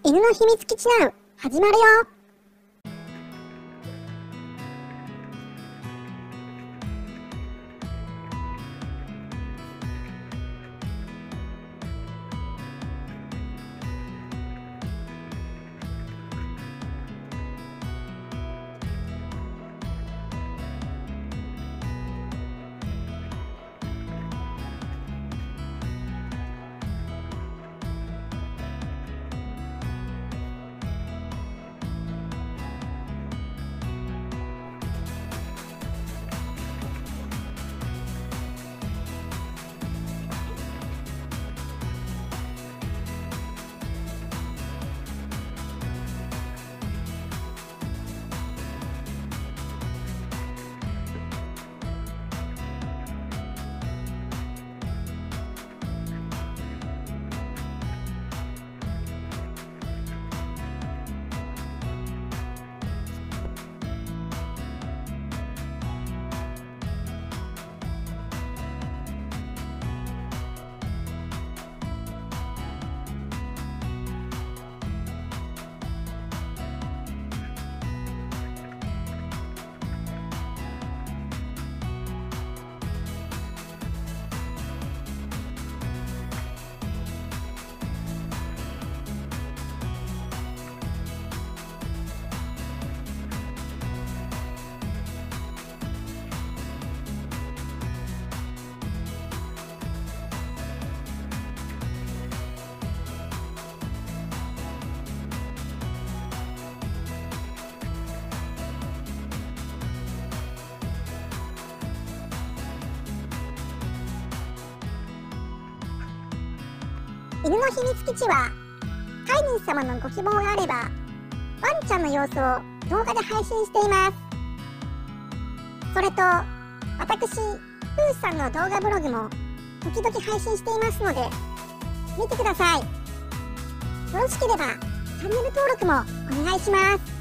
犬の秘密基地ナウ始まるよ。犬の秘密基地は飼い主様のご希望があればワンちゃんの様子を動画で配信しています。それと私プーさんの動画ブログも時々配信していますので見てください。よろしければチャンネル登録もお願いします。